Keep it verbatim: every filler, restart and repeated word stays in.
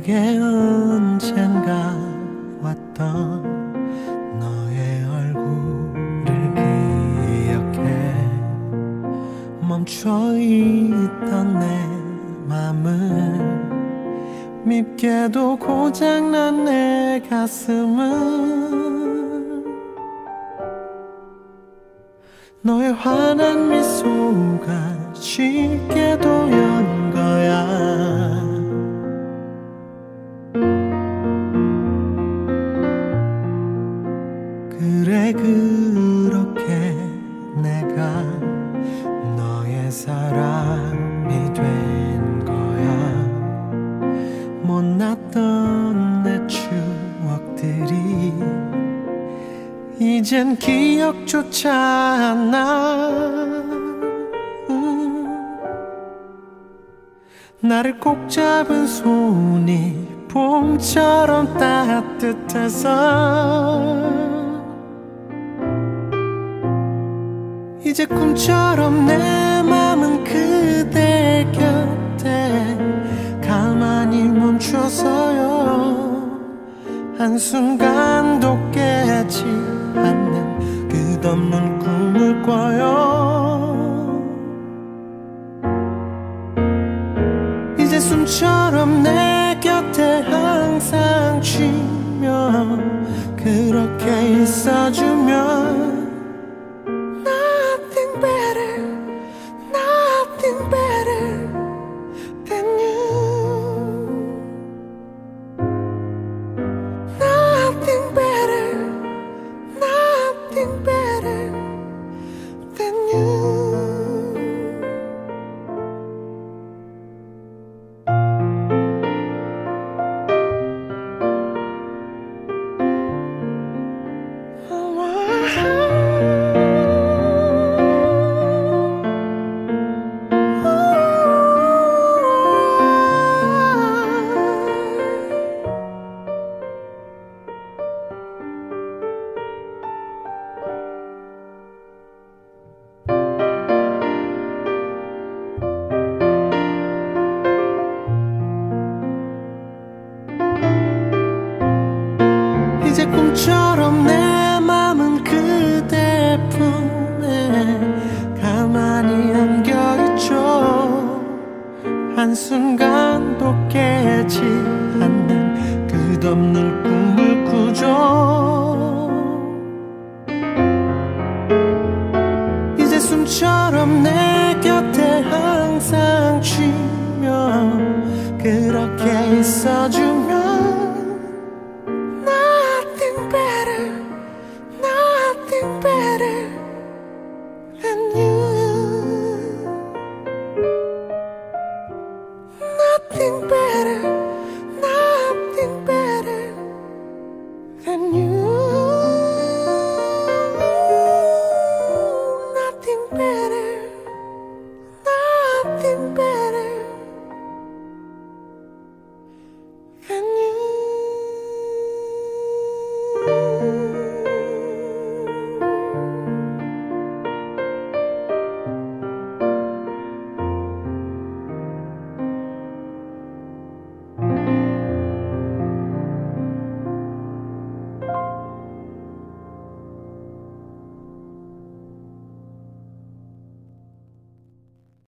내게 언젠가 왔던 너의 얼굴을 기억해. 멈춰있던 내 맘을 밉게도 고장난 내 가슴은 너의 환한 미소가 쉽게도 연 거야. 그래 그렇게 내가 너의 사람이 된 거야. 못났던 내 추억들이 이젠 기억조차 안 나. 음. 나를 꼭 잡은 손이 봄처럼 따뜻해서 이제 꿈처럼 내 맘은 그대 곁에 가만히 멈춰서요. 한순간도 깨지 않는 끝없는 꿈을 꿔요. 이제 숨처럼 내 곁에 항상 쉬며 그렇게 있어주면 Nothing better, nothing better than you. Nothing better, nothing better than you. 이제 꿈처럼 내 맘은 그대 품에 가만히 안겨있죠. 한순간도 깨지 않는 끝없는 꿈을 꾸죠. 이제 숨처럼 내 곁에 항상 쉬며 그렇게 있어주면 Nothing better, nothing better than you. Nothing better, nothing better than you.